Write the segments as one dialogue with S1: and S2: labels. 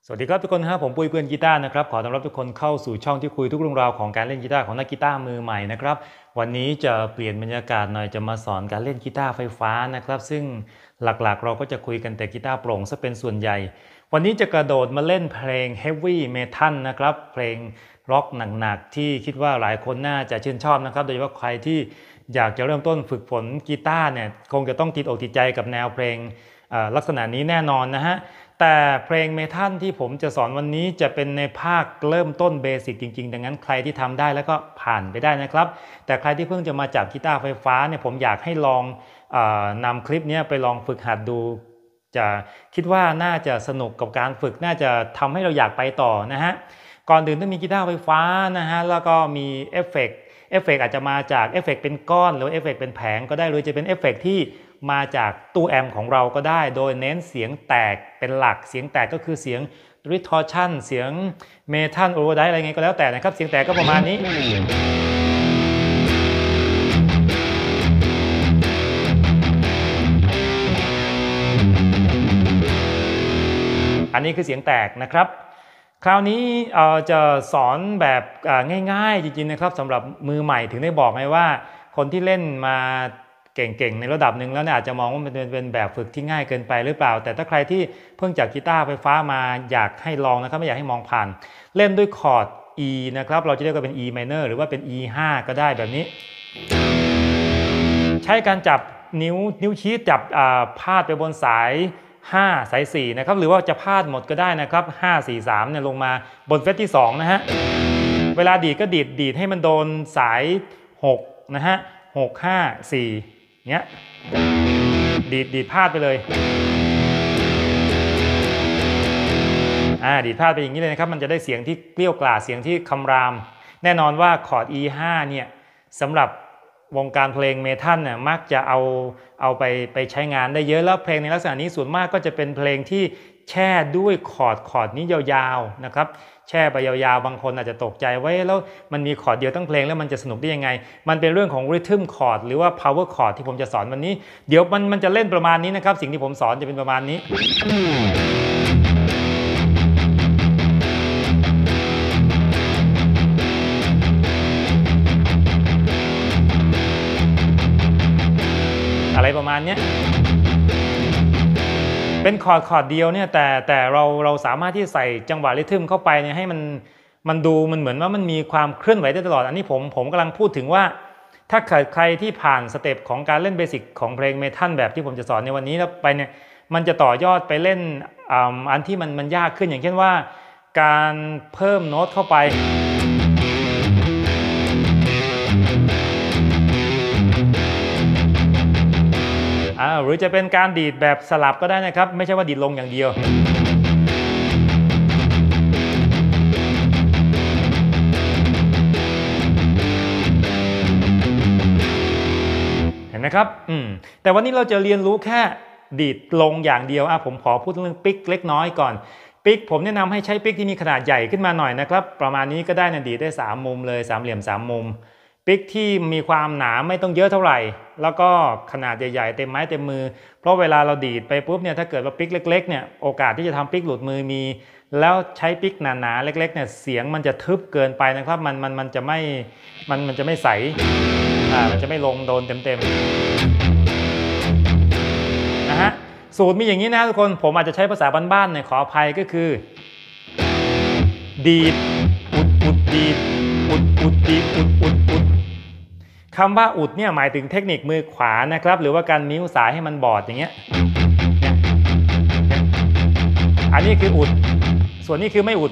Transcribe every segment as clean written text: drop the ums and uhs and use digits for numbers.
S1: สวัสดีครับทุกคนครับผมปุ้ยเพื่อนกีตาร์นะครับขอต้อนรับทุกคนเข้าสู่ช่องที่คุยทุกเรื่องราวของการเล่นกีตาร์ของนักกีตาร์มือใหม่นะครับวันนี้จะเปลี่ยนบรรยากาศหน่อยจะมาสอนการเล่นกีตาร์ไฟฟ้านะครับซึ่งหลักๆเราก็จะคุยกันแต่กีตาร์โปร่งซะเป็นส่วนใหญ่วันนี้จะกระโดดมาเล่นเพลง Heavy Metal นะครับเพลงร็อกหนักๆที่คิดว่าหลายคนน่าจะชื่นชอบนะครับโดยเฉพาะใครที่อยากจะเริ่มต้นฝึกฝนกีตาร์เนี่ยคงจะต้องติดอกติดใจกับแนวเพลงลักษณะนี้แน่นอนนะฮะแต่เพลงเมทัลที่ผมจะสอนวันนี้จะเป็นในภาคเริ่มต้นเบสิกจริงๆดังนั้นใครที่ทำได้แล้วก็ผ่านไปได้นะครับแต่ใครที่เพิ่งจะมาจับกีตาร์ไฟฟ้าเนี่ยผมอยากให้ลองนำคลิปนี้ไปลองฝึกหัดดูจะคิดว่าน่าจะสนุกกับการฝึกน่าจะทำให้เราอยากไปต่อนะฮะก่อนอื่นต้องมีกีตาร์ไฟฟ้านะฮะแล้วก็มีเอฟเฟกต์อาจจะมาจากเอฟเฟกต์เป็นก้อนหรือเอฟเฟกต์เป็นแผงก็ได้หรือจะเป็นเอฟเฟกต์ที่มาจากตู้แอมป์ของเราก็ได้โดยเน้นเสียงแตกเป็นหลักเสียงแตกก็คือเสียง distortion เสียง metal overdrive อะไรเงี้ยก็แล้วแต่นะครับเสียงแตกก็ประมาณนี้อันนี้คือเสียงแตกนะครับคราวนี้จะสอนแบบง่ายๆจริงๆนะครับสำหรับมือใหม่ถึงได้บอกไงว่าคนที่เล่นมาเก่งๆในระดับหนึ่งแล้วเนี่ยอาจจะมองว่ามันเป็นแบบฝึกที่ง่ายเกินไปหรือเปล่าแต่ถ้าใครที่เพิ่งจากกีตาร์ไฟฟ้ามาอยากให้ลองนะครับไม่อยากให้มองผ่านเล่นด้วยคอร์ด E นะครับเราจะเรียกว่าเป็น E minor หรือว่าเป็น E5 ก็ได้แบบนี้ใช้การจับนิ้วชี้จับพาดไปบนสาย5สาย4นะครับหรือว่าจะพาดหมดก็ได้นะครับ5 4 3เนี่ยลงมาบนเฟรตที่2นะฮะเวลาดีดก็ดีดให้มันโดนสาย6นะฮะ6 5 4เนี้ยดีดพาดไปเลยดีดพาดไปอย่างนี้เลยนะครับมันจะได้เสียงที่เกลี้ยวกล่อมเสียงที่คำรามแน่นอนว่าคอร์ด E5 เนี่ยสำหรับวงการเพลงเมทัลเนี่ยมักจะเอาไปใช้งานได้เยอะแล้วเพลงในลักษณะนี้ส่วนมากก็จะเป็นเพลงที่แช่ด้วยคอร์ดนี้ยาวๆนะครับแช่ไปยาวๆบางคนอาจจะตกใจว่าแล้วมันมีคอร์ดเดียวตั้งเพลงแล้วมันจะสนุกได้ยังไงมันเป็นเรื่องของริทึมคอร์ดหรือว่า power chord ที่ผมจะสอนวันนี้เดี๋ยวมันจะเล่นประมาณนี้นะครับสิ่งที่ผมสอนจะเป็นประมาณนี้อะไรประมาณนี้เป็นคอร์ดเดียวเนี่ยแต่เราสามารถที่ใส่จังหวะริทึมเข้าไปเนี่ยให้มันดูมันเหมือนว่ามันมีความเคลื่อนไหวได้ตลอดอันนี้ผมกำลังพูดถึงว่าถ้าเกิดใครที่ผ่านสเต็ปของการเล่นเบสิกของเพลงเมทัลแบบที่ผมจะสอนในวันนี้แล้วไปเนี่ยมันจะต่อยอดไปเล่นอันที่มันยากขึ้นอย่างเช่นว่าการเพิ่มโน้ตเข้าไปหรือจะเป็นการดีดแบบสลับก็ได้นะครับไม่ใช่ว่าดีดลงอย่างเดียวเห็นไหมครับแต่วันนี้เราจะเรียนรู้แค่ดีดลงอย่างเดียวผมขอพูดเรื่องปิกเล็กน้อยก่อนปิกผมแนะนำให้ใช้ปิกที่มีขนาดใหญ่ขึ้นมาหน่อยนะครับประมาณนี้ก็ได้นะดีดได้3มุมเลย3เหลี่ยม3มุมปิกที่มีความหนาไม่ต้องเยอะเท่าไหร่แล้วก็ขนาดใหญ่ๆเต็มไม้เต็มมือเพราะเวลาเราดีดไปปุ๊บเนี่ยถ้าเกิดว่าปิกเล็กๆเนี่ยโอกาสที่จะทำปิกหลุดมือมีแล้วใช้ปิกหนาๆเล็กๆเนี่ยเสียงมันจะทึบเกินไปนะครับมันจะไม่ใสมันจะไม่ลงโดนเต็มๆนะฮะสูตรมีอย่างนี้นะทุกคนผมอาจจะใช้ภาษาบ้านๆเนี่ยขออภัยก็คือดีดอุดดีดอุดดีดอุดคำว่าอุดเนี่ยหมายถึงเทคนิคมือขวานะครับหรือว่าการมิ้วสายให้มันบอดอย่างเงี้ยอันนี้คืออุดส่วนนี้คือไม่อุด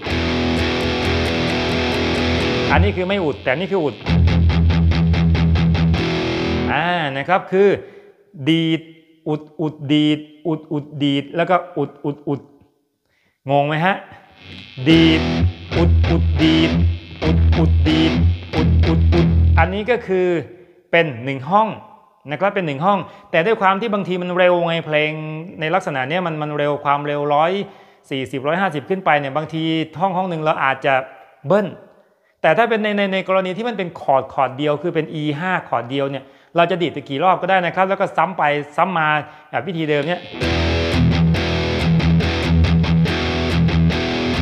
S1: อันนี้คือไม่อุดแต่นี่คืออุดนะครับคือดีดอุดดีดอุดดีดแล้วก็อุดงงไหมฮะดีดอุดดีดอุดดีดอุดอันนี้ก็คือเป็น1ห้องนะครับเป็น1ห้องแต่ด้วยความที่บางทีมันเร็วไงเพลงในลักษณะนี้มันเร็วความเร็ว140 150ขึ้นไปเนี่ยบางทีห้องหนึ่งเราอาจจะเบิ้ลแต่ถ้าเป็นในกรณีที่มันเป็นคอร์ดเดียวคือเป็น E5 คอร์ดเดียวเนี่ยเราจะดีดไปกี่รอบก็ได้นะครับแล้วก็ซ้ำไปซ้ำมาแบบวิธีเดิมเนี่ย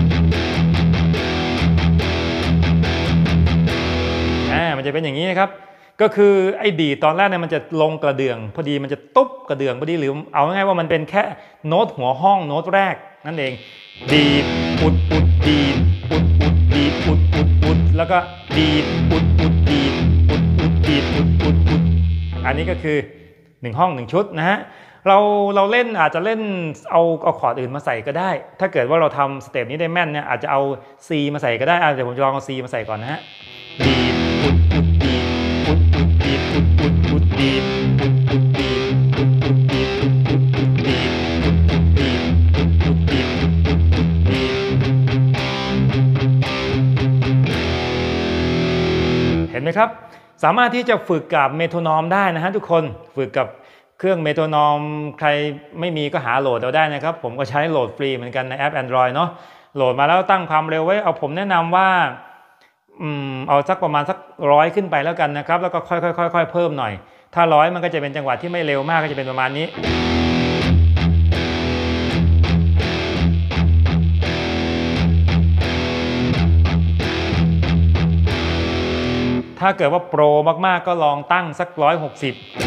S1: มันจะเป็นอย่างนี้นะครับก็คือไอ้ดีตอนแรกเนี่ยมันจะลงกระเดื่องพอดีมันจะตุ๊บกระเดื่องพอดีหรือเอาง่ายๆว่ามันเป็นแค่โน้ตหัวห้องโน้ตแรกนั่นเองดีอุดอุดดีอุดอุดดีอุดอุดอุดแล้วก็ดีอุดอุดดีอุดอุดดีอุดอุดอุดอันนี้ก็คือ1ห้อง1ชุดนะฮะเราเล่นอาจจะเล่นเอาคอร์ดอื่นมาใส่ก็ได้ถ้าเกิดว่าเราทำสเต็ปนี้ได้แม่นเนี่ยอาจจะเอา C มาใส่ก็ได้เดี๋ยวผมจะลองเอา C มาใส่ก่อนนะฮะดีอุดอุดดีอุดอุดดีอุดอุดอุดดีอุดอุดดีอุดอุดดีอุดอุดอุดดีอุดอุดดีอุดอุดดีอุดอุดอุดดีเห็นไหมครับสามารถที่จะฝึกกับเมโทรนอมได้นะฮะทุกคนฝึกกับเครื่องเมโทรนอมใครไม่มีก็หาโหลดเอาได้นะครับผมก็ใช้โหลดฟรีเหมือนกันในแอป Android เนาะโหลดมาแล้วตั้งความเร็วไว้เอาผมแนะนำว่าเอาสักประมาณสัก100ขึ้นไปแล้วกันนะครับแล้วก็ค่อยๆเพิ่มหน่อยถ้า100มันก็จะเป็นจังหวะที่ไม่เร็วมากก็จะเป็นประมาณนี้ถ้าเกิดว่าโปรมากๆก็ลองตั้งสัก160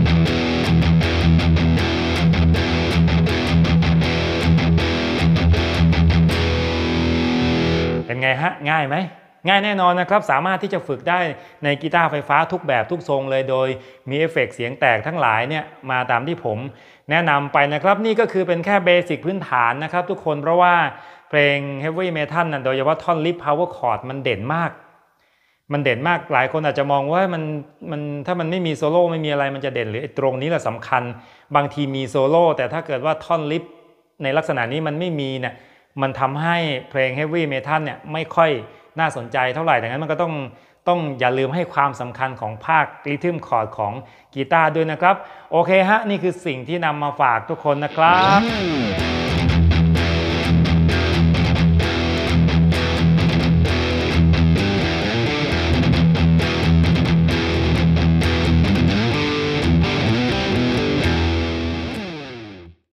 S1: เป็นไงฮะง่ายไหมง่ายแน่นอนนะครับสามารถที่จะฝึกได้ในกีตาร์ไฟฟ้าทุกแบบทุกทรงเลยโดยมีเอฟเฟกต์เสียงแตกทั้งหลายเนี่ยมาตามที่ผมแนะนำไปนะครับนี่ก็คือเป็นแค่เบสิกพื้นฐานนะครับทุกคนเพราะว่าเพลง Heavy Metal โดยเฉพาะท่อนลิฟ Power Chord มันเด่นมากหลายคนอาจจะมองว่ามันถ้ามันไม่มีโซโล่ไม่มีอะไรมันจะเด่นหรือตรงนี้แหละสำคัญบางทีมีโซโล่แต่ถ้าเกิดว่าท่อนลิฟในลักษณะนี้มันไม่มีเนี่ยมันทำให้เพลง Heavy Metal เนี่ยไม่ค่อยน่าสนใจเท่าไหร่ดังนั้นมันก็ต้องอย่าลืมให้ความสำคัญของภาคริทึมคอร์ดของกีตาร์ด้วยนะครับโอเคฮะนี่คือสิ่งที่นำมาฝากทุกคนนะครับ